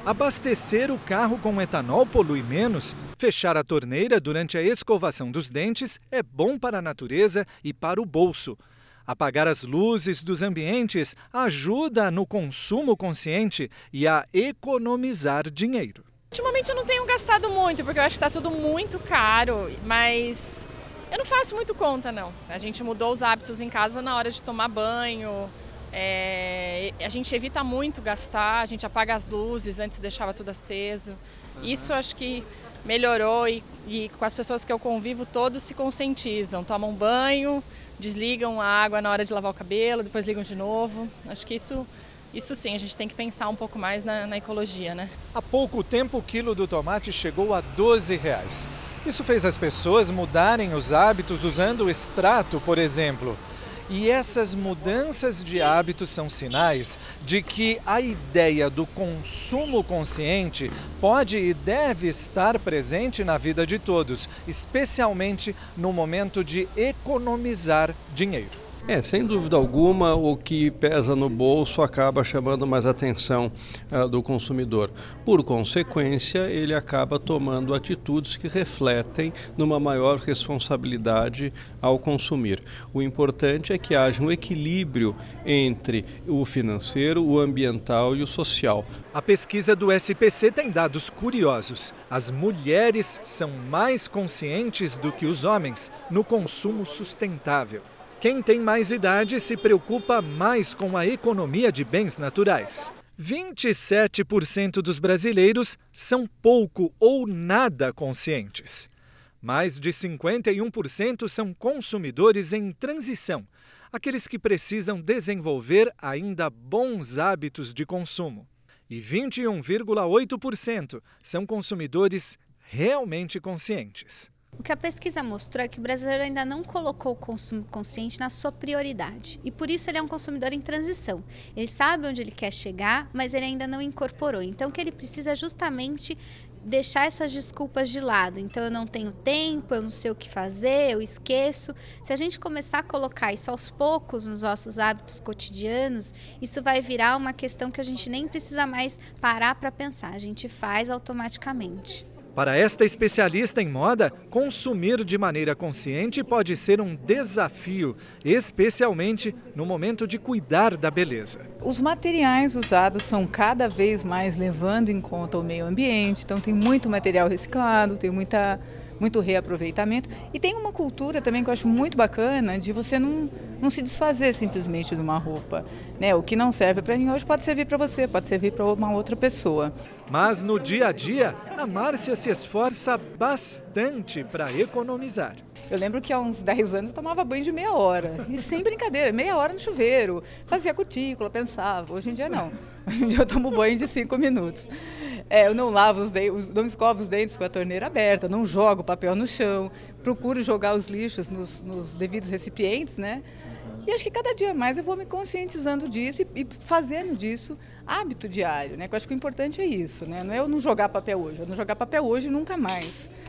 Abastecer o carro com etanol polui menos. Fechar a torneira durante a escovação dos dentes é bom para a natureza e para o bolso. Apagar as luzes dos ambientes ajuda no consumo consciente e a economizar dinheiro. Ultimamente eu não tenho gastado muito, porque eu acho que está tudo muito caro, mas eu não faço muito conta, não. A gente mudou os hábitos em casa na hora de tomar banho. A gente evita muito gastar, a gente apaga as luzes, antes deixava tudo aceso. Isso acho que melhorou e com as pessoas que eu convivo todos se conscientizam, tomam banho, desligam a água na hora de lavar o cabelo, depois ligam de novo. Acho que isso sim, a gente tem que pensar um pouco mais na ecologia, né? Há pouco tempo o quilo do tomate chegou a R$12. Isso fez as pessoas mudarem os hábitos usando o extrato, por exemplo. E essas mudanças de hábitos são sinais de que a ideia do consumo consciente pode e deve estar presente na vida de todos, especialmente no momento de economizar dinheiro. Sem dúvida alguma, o que pesa no bolso acaba chamando mais atenção do consumidor. Por consequência, ele acaba tomando atitudes que refletem numa maior responsabilidade ao consumir. O importante é que haja um equilíbrio entre o financeiro, o ambiental e o social. A pesquisa do SPC tem dados curiosos. As mulheres são mais conscientes do que os homens no consumo sustentável. Quem tem mais idade se preocupa mais com a economia de bens naturais. 27% dos brasileiros são pouco ou nada conscientes. Mais de 51% são consumidores em transição, aqueles que precisam desenvolver ainda bons hábitos de consumo. E 21,8% são consumidores realmente conscientes. O que a pesquisa mostrou é que o brasileiro ainda não colocou o consumo consciente na sua prioridade e por isso ele é um consumidor em transição. Ele sabe onde ele quer chegar, mas ele ainda não incorporou. Então o que ele precisa é justamente deixar essas desculpas de lado. Então eu não tenho tempo, eu não sei o que fazer, eu esqueço. Se a gente começar a colocar isso aos poucos nos nossos hábitos cotidianos, isso vai virar uma questão que a gente nem precisa mais parar para pensar, a gente faz automaticamente. Para esta especialista em moda, consumir de maneira consciente pode ser um desafio, especialmente no momento de cuidar da beleza. Os materiais usados são cada vez mais levando em conta o meio ambiente, então tem muito material reciclado, tem muito reaproveitamento e tem uma cultura também que eu acho muito bacana de você não se desfazer simplesmente de uma roupa. O que não serve para mim hoje pode servir para você, pode servir para uma outra pessoa. Mas no dia a dia, a Márcia se esforça bastante para economizar. Eu lembro que há uns 10 anos eu tomava banho de meia hora, e sem brincadeira, meia hora no chuveiro, fazia cutícula, pensava. Hoje em dia não, hoje em dia eu tomo banho de 5 minutos. Eu não lavo os dentes, não escovo os dentes com a torneira aberta, não jogo papel no chão, procuro jogar os lixos nos devidos recipientes, né? E acho que cada dia mais eu vou me conscientizando disso e fazendo disso hábito diário, né? Eu acho que o importante é isso, né? Não é eu não jogar papel hoje, eu não jogar papel hoje nunca mais.